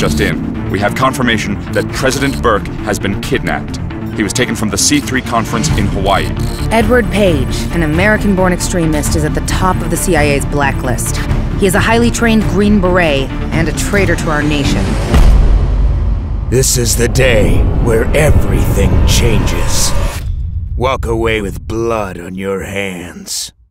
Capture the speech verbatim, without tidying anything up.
just in. We have confirmation that President Burke has been kidnapped. He was taken from the C three conference in Hawaii. Edward Page, an American-born extremist, is at the top of the C I A's blacklist. He is a highly trained Green Beret and a traitor to our nation. This is the day where everything changes. Walk away with blood on your hands.